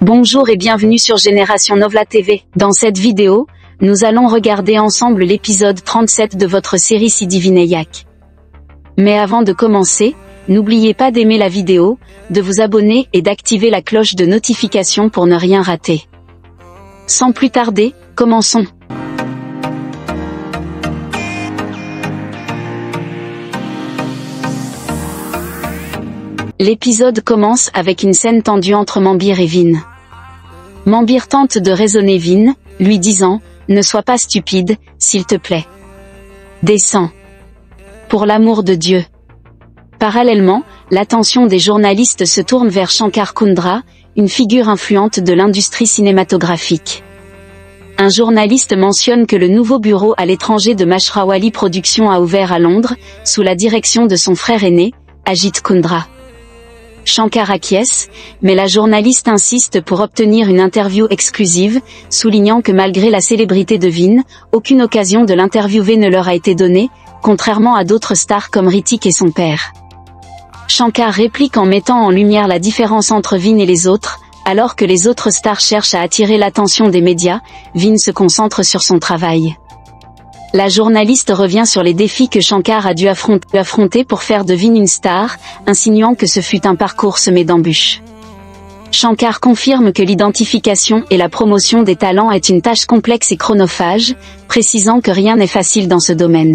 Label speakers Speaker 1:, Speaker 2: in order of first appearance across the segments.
Speaker 1: Bonjour et bienvenue sur Génération Novla TV. Dans cette vidéo, nous allons regarder ensemble l'épisode 37 de votre série Sidi Vinayak. Mais avant de commencer, n'oubliez pas d'aimer la vidéo, de vous abonner et d'activer la cloche de notification pour ne rien rater. Sans plus tarder, commençons. L'épisode commence avec une scène tendue entre Mambir et Vin. Mambir tente de raisonner Vin, lui disant « Ne sois pas stupide, s'il te plaît. Descends. Pour l'amour de Dieu. » Parallèlement, l'attention des journalistes se tourne vers Shankar Kundra, une figure influente de l'industrie cinématographique. Un journaliste mentionne que le nouveau bureau à l'étranger de Mashrawali Productions a ouvert à Londres, sous la direction de son frère aîné, Ajit Kundra. Shankar acquiesce, mais la journaliste insiste pour obtenir une interview exclusive, soulignant que malgré la célébrité de Vin, aucune occasion de l'interviewer ne leur a été donnée, contrairement à d'autres stars comme Hrithik et son père. Shankar réplique en mettant en lumière la différence entre Vin et les autres, alors que les autres stars cherchent à attirer l'attention des médias, Vin se concentre sur son travail. La journaliste revient sur les défis que Shankar a dû affronter pour faire de Vin une star, insinuant que ce fut un parcours semé d'embûches. Shankar confirme que l'identification et la promotion des talents est une tâche complexe et chronophage, précisant que rien n'est facile dans ce domaine.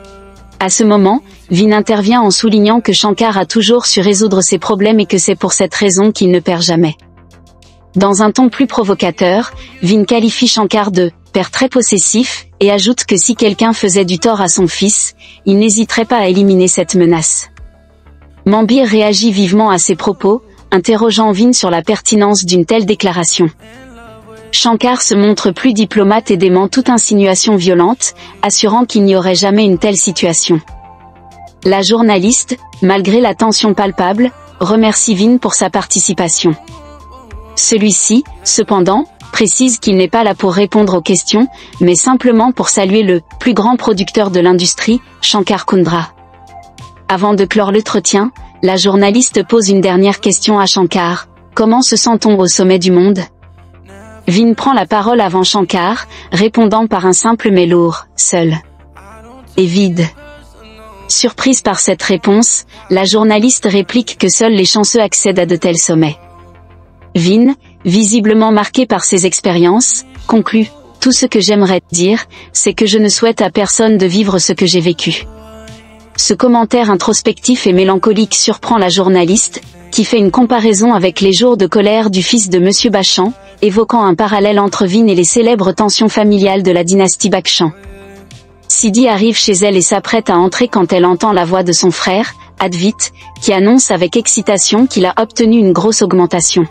Speaker 1: À ce moment, Vin intervient en soulignant que Shankar a toujours su résoudre ses problèmes et que c'est pour cette raison qu'il ne perd jamais. Dans un ton plus provocateur, Vin qualifie Shankar de « père très possessif » et ajoute que si quelqu'un faisait du tort à son fils, il n'hésiterait pas à éliminer cette menace. Mambir réagit vivement à ces propos, interrogeant Vin sur la pertinence d'une telle déclaration. Shankar se montre plus diplomate et dément toute insinuation violente, assurant qu'il n'y aurait jamais une telle situation. La journaliste, malgré la tension palpable, remercie Vin pour sa participation. Celui-ci, cependant, précise qu'il n'est pas là pour répondre aux questions, mais simplement pour saluer le plus grand producteur de l'industrie, Shankar Kundra. Avant de clore l'entretien, la journaliste pose une dernière question à Shankar. Comment se sent-on au sommet du monde? Vin prend la parole avant Shankar, répondant par un simple mais lourd, seul. Et vide. Surprise par cette réponse, la journaliste réplique que seuls les chanceux accèdent à de tels sommets. Vin, visiblement marqué par ses expériences, conclut « Tout ce que j'aimerais dire, c'est que je ne souhaite à personne de vivre ce que j'ai vécu. » Ce commentaire introspectif et mélancolique surprend la journaliste, qui fait une comparaison avec les jours de colère du fils de Monsieur Bachchan, évoquant un parallèle entre Vin et les célèbres tensions familiales de la dynastie Bachchan. Sidi arrive chez elle et s'apprête à entrer quand elle entend la voix de son frère, Advit, qui annonce avec excitation qu'il a obtenu une grosse augmentation.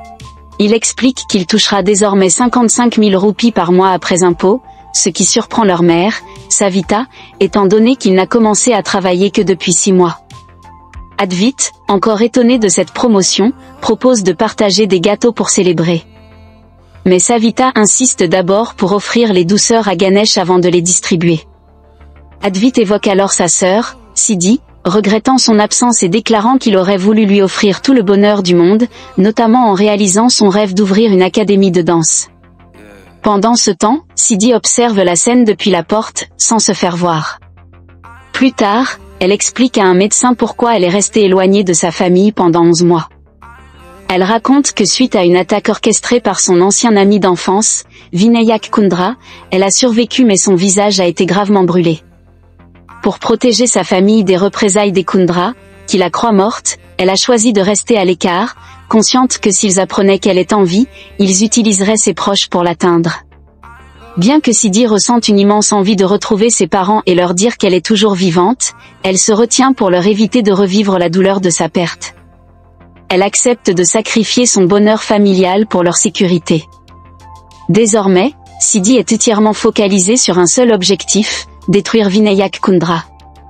Speaker 1: Il explique qu'il touchera désormais 55 000 roupies par mois après impôt, ce qui surprend leur mère, Savita, étant donné qu'il n'a commencé à travailler que depuis 6 mois. Advit, encore étonné de cette promotion, propose de partager des gâteaux pour célébrer. Mais Savita insiste d'abord pour offrir les douceurs à Ganesh avant de les distribuer. Advit évoque alors sa sœur, Sidi, regrettant son absence et déclarant qu'il aurait voulu lui offrir tout le bonheur du monde, notamment en réalisant son rêve d'ouvrir une académie de danse. Pendant ce temps, Sidi observe la scène depuis la porte, sans se faire voir. Plus tard, elle explique à un médecin pourquoi elle est restée éloignée de sa famille pendant 11 mois. Elle raconte que suite à une attaque orchestrée par son ancien ami d'enfance, Vinayak Kundra, elle a survécu mais son visage a été gravement brûlé. Pour protéger sa famille des représailles des Kundra, qui la croient morte, elle a choisi de rester à l'écart, consciente que s'ils apprenaient qu'elle est en vie, ils utiliseraient ses proches pour l'atteindre. Bien que Sidi ressente une immense envie de retrouver ses parents et leur dire qu'elle est toujours vivante, elle se retient pour leur éviter de revivre la douleur de sa perte. Elle accepte de sacrifier son bonheur familial pour leur sécurité. Désormais, Sidi est entièrement focalisée sur un seul objectif, détruire Vinayak Kundra.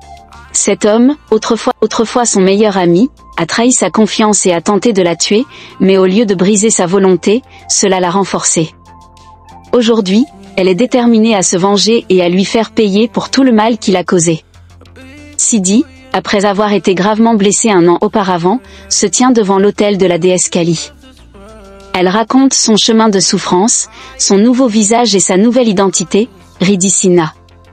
Speaker 1: Cet homme, autrefois son meilleur ami, a trahi sa confiance et a tenté de la tuer, mais au lieu de briser sa volonté, cela l'a renforcée. Aujourd'hui, elle est déterminée à se venger et à lui faire payer pour tout le mal qu'il a causé. Sidi, après avoir été gravement blessé un an auparavant, se tient devant l'autel de la déesse Kali. Elle raconte son chemin de souffrance, son nouveau visage et sa nouvelle identité, Riddhi Sinha.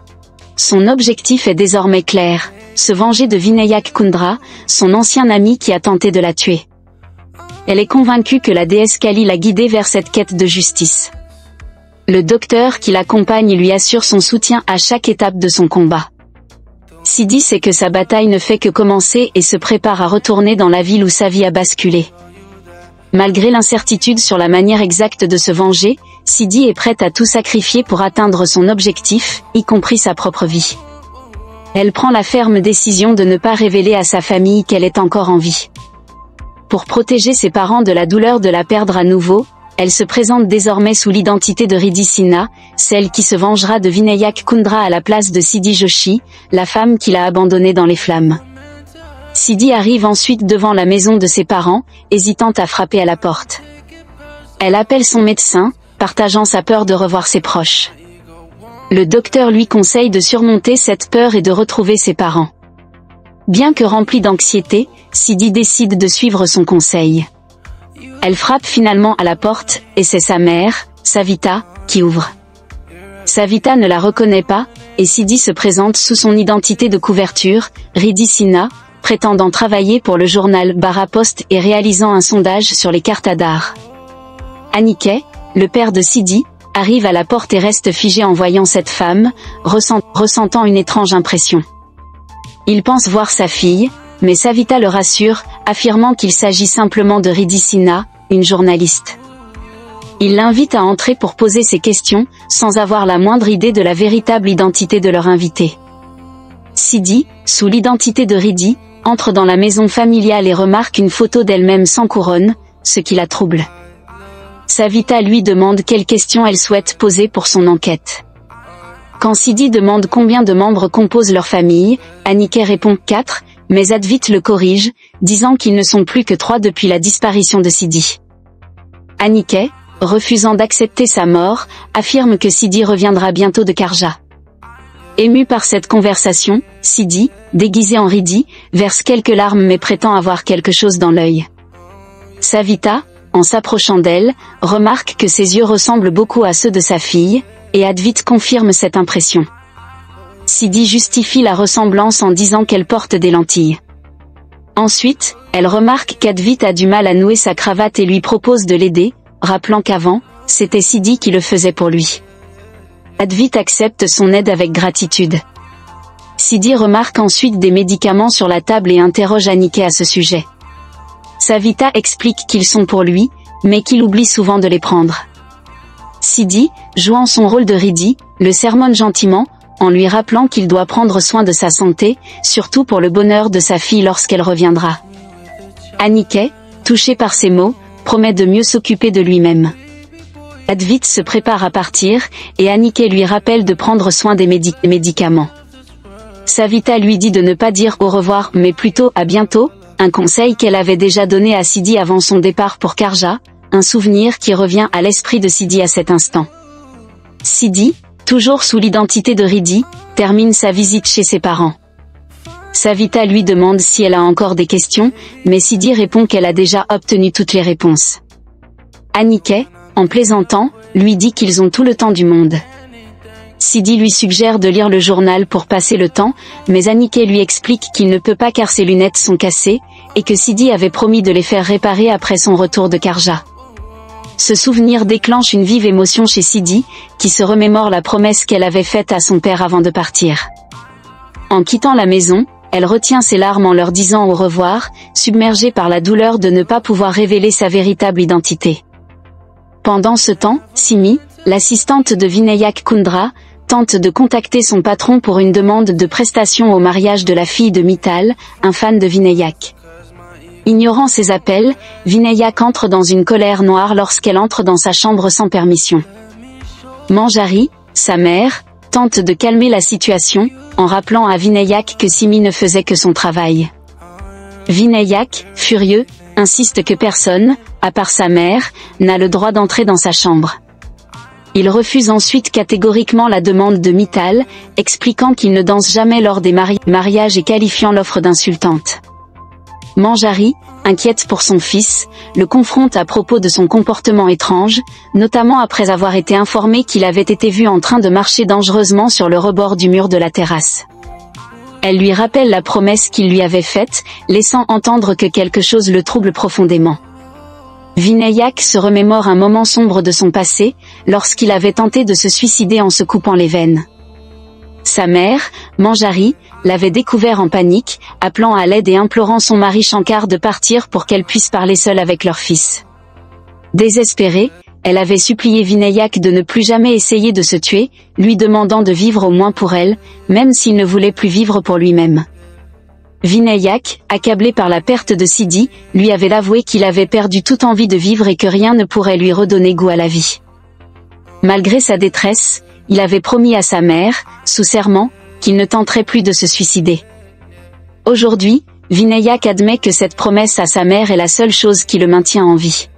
Speaker 1: Son objectif est désormais clair, se venger de Vinayak Kundra, son ancien ami qui a tenté de la tuer. Elle est convaincue que la déesse Kali l'a guidée vers cette quête de justice. Le docteur qui l'accompagne lui assure son soutien à chaque étape de son combat. Siddhi sait que sa bataille ne fait que commencer et se prépare à retourner dans la ville où sa vie a basculé. Malgré l'incertitude sur la manière exacte de se venger, Siddhi est prête à tout sacrifier pour atteindre son objectif, y compris sa propre vie. Elle prend la ferme décision de ne pas révéler à sa famille qu'elle est encore en vie. Pour protéger ses parents de la douleur de la perdre à nouveau, elle se présente désormais sous l'identité de Riddhi Sinha, celle qui se vengera de Vinayak Kundra à la place de Siddhi Joshi, la femme qu'il a abandonnée dans les flammes. Siddhi arrive ensuite devant la maison de ses parents, hésitant à frapper à la porte. Elle appelle son médecin, partageant sa peur de revoir ses proches. Le docteur lui conseille de surmonter cette peur et de retrouver ses parents. Bien que remplie d'anxiété, Siddhi décide de suivre son conseil. Elle frappe finalement à la porte, et c'est sa mère, Savita, qui ouvre. Savita ne la reconnaît pas, et Siddhi se présente sous son identité de couverture, Riddhi Sinha, prétendant travailler pour le journal Bara Post et réalisant un sondage sur les cartes Aadhar. Aniket, le père de Siddhi, arrive à la porte et reste figé en voyant cette femme, ressentant une étrange impression. Il pense voir sa fille, mais Savita le rassure, affirmant qu'il s'agit simplement de Riddhi Sinha, une journaliste. Il l'invite à entrer pour poser ses questions, sans avoir la moindre idée de la véritable identité de leur invité. Siddhi, sous l'identité de Riddhi, entre dans la maison familiale et remarque une photo d'elle-même sans couronne, ce qui la trouble. Savita lui demande quelles questions elle souhaite poser pour son enquête. Quand Siddhi demande combien de membres composent leur famille, Aniket répond 4, mais Advit le corrige, disant qu'ils ne sont plus que 3 depuis la disparition de Siddhi. Aniket, refusant d'accepter sa mort, affirme que Siddhi reviendra bientôt de Karja. Ému par cette conversation, Siddhi, déguisé en Riddhi, verse quelques larmes mais prétend avoir quelque chose dans l'œil. Savita, en s'approchant d'elle, remarque que ses yeux ressemblent beaucoup à ceux de sa fille, et Advit confirme cette impression. Siddhi justifie la ressemblance en disant qu'elle porte des lentilles. Ensuite, elle remarque qu'Advit a du mal à nouer sa cravate et lui propose de l'aider, rappelant qu'avant, c'était Siddhi qui le faisait pour lui. Advit accepte son aide avec gratitude. Siddhi remarque ensuite des médicaments sur la table et interroge Aniket à ce sujet. Savita explique qu'ils sont pour lui, mais qu'il oublie souvent de les prendre. Siddhi, jouant son rôle de Riddhi, le sermonne gentiment, en lui rappelant qu'il doit prendre soin de sa santé, surtout pour le bonheur de sa fille lorsqu'elle reviendra. Aniket, touché par ces mots, promet de mieux s'occuper de lui-même. Advit se prépare à partir, et Aniket lui rappelle de prendre soin des médicaments. Savita lui dit de ne pas dire au revoir mais plutôt à bientôt, un conseil qu'elle avait déjà donné à Siddhi avant son départ pour Karja, un souvenir qui revient à l'esprit de Siddhi à cet instant. Siddhi, toujours sous l'identité de Riddhi, termine sa visite chez ses parents. Savita lui demande si elle a encore des questions, mais Siddhi répond qu'elle a déjà obtenu toutes les réponses. Aniket, en plaisantant, lui dit qu'ils ont tout le temps du monde. Siddhi lui suggère de lire le journal pour passer le temps, mais Aniket lui explique qu'il ne peut pas car ses lunettes sont cassées, et que Siddhi avait promis de les faire réparer après son retour de Karja. Ce souvenir déclenche une vive émotion chez Siddhi, qui se remémore la promesse qu'elle avait faite à son père avant de partir. En quittant la maison, elle retient ses larmes en leur disant au revoir, submergée par la douleur de ne pas pouvoir révéler sa véritable identité. Pendant ce temps, Simi, l'assistante de Vinayak Kundra, tente de contacter son patron pour une demande de prestation au mariage de la fille de Mittal, un fan de Vinayak. Ignorant ses appels, Vinayak entre dans une colère noire lorsqu'elle entre dans sa chambre sans permission. Manjari, sa mère, tente de calmer la situation, en rappelant à Vinayak que Simi ne faisait que son travail. Vinayak, furieux, insiste que personne, à part sa mère, n'a le droit d'entrer dans sa chambre. Il refuse ensuite catégoriquement la demande de Mittal, expliquant qu'il ne danse jamais lors des mariages et qualifiant l'offre d'insultante. Manjari, inquiète pour son fils, le confronte à propos de son comportement étrange, notamment après avoir été informé qu'il avait été vu en train de marcher dangereusement sur le rebord du mur de la terrasse. Elle lui rappelle la promesse qu'il lui avait faite, laissant entendre que quelque chose le trouble profondément. Vinayak se remémore un moment sombre de son passé, lorsqu'il avait tenté de se suicider en se coupant les veines. Sa mère, Manjari, l'avait découvert en panique, appelant à l'aide et implorant son mari Shankar de partir pour qu'elle puisse parler seule avec leur fils. Désespérée, elle avait supplié Vinayak de ne plus jamais essayer de se tuer, lui demandant de vivre au moins pour elle, même s'il ne voulait plus vivre pour lui-même. Vinayak, accablé par la perte de Siddhi, lui avait avoué qu'il avait perdu toute envie de vivre et que rien ne pourrait lui redonner goût à la vie. Malgré sa détresse, il avait promis à sa mère, sous serment, qu'il ne tenterait plus de se suicider. Aujourd'hui, Vinayak admet que cette promesse à sa mère est la seule chose qui le maintient en vie.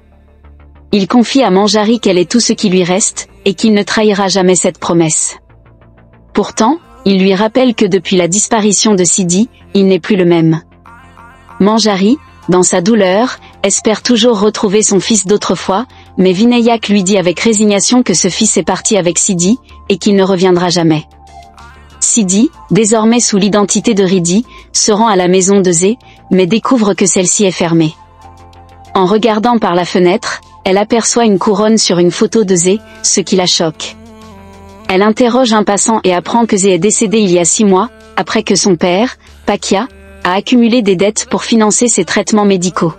Speaker 1: Il confie à Manjari qu'elle est tout ce qui lui reste, et qu'il ne trahira jamais cette promesse. Pourtant, il lui rappelle que depuis la disparition de Siddhi, il n'est plus le même. Manjari, dans sa douleur, espère toujours retrouver son fils d'autrefois, mais Vinayak lui dit avec résignation que ce fils est parti avec Siddhi, et qu'il ne reviendra jamais. Siddhi, désormais sous l'identité de Riddhi, se rend à la maison de Zé, mais découvre que celle-ci est fermée. En regardant par la fenêtre, elle aperçoit une couronne sur une photo de Zé, ce qui la choque. Elle interroge un passant et apprend que Zé est décédé il y a 6 mois, après que son père, Pakya, a accumulé des dettes pour financer ses traitements médicaux.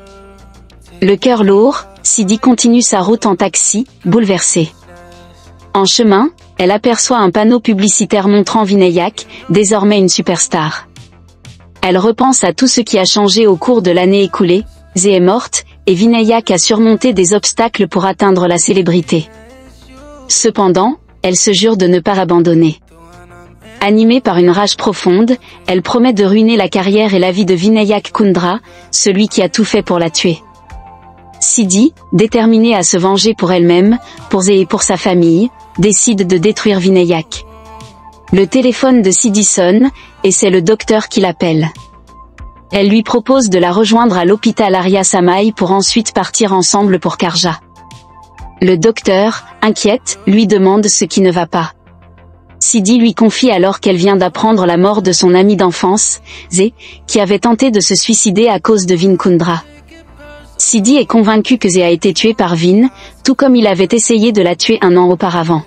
Speaker 1: Le cœur lourd, Siddhi continue sa route en taxi, bouleversée. En chemin, elle aperçoit un panneau publicitaire montrant Vinayak, désormais une superstar. Elle repense à tout ce qui a changé au cours de l'année écoulée, Zé est morte, et Vinayak a surmonté des obstacles pour atteindre la célébrité. Cependant, elle se jure de ne pas abandonner. Animée par une rage profonde, elle promet de ruiner la carrière et la vie de Vinayak Kundra, celui qui a tout fait pour la tuer. Siddhi, déterminée à se venger pour elle-même, pour Zé et pour sa famille, décide de détruire Vinayak. Le téléphone de Siddhi sonne, et c'est le docteur qui l'appelle. Elle lui propose de la rejoindre à l'hôpital Arya Samai pour ensuite partir ensemble pour Karja. Le docteur, inquiète, lui demande ce qui ne va pas. Siddhi lui confie alors qu'elle vient d'apprendre la mort de son ami d'enfance, Zé, qui avait tenté de se suicider à cause de Vin Kundra. Siddhi est convaincu que Zé a été tué par Vin, tout comme il avait essayé de la tuer 1 an auparavant.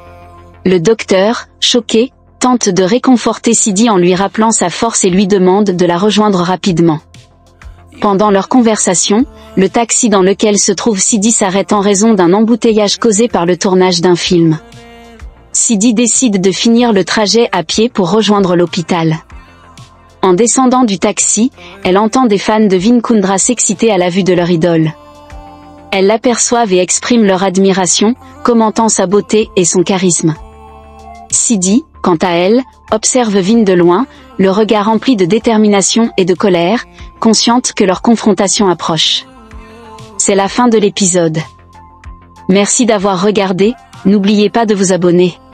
Speaker 1: Le docteur, choqué, tente de réconforter Siddhi en lui rappelant sa force et lui demande de la rejoindre rapidement. Pendant leur conversation, le taxi dans lequel se trouve Siddhi s'arrête en raison d'un embouteillage causé par le tournage d'un film. Siddhi décide de finir le trajet à pied pour rejoindre l'hôpital. En descendant du taxi, elle entend des fans de Vin Kundra s'exciter à la vue de leur idole. Elles l'aperçoivent et expriment leur admiration, commentant sa beauté et son charisme. Siddhi, quant à elle, observe Vin de loin, le regard rempli de détermination et de colère, consciente que leur confrontation approche. C'est la fin de l'épisode. Merci d'avoir regardé, n'oubliez pas de vous abonner.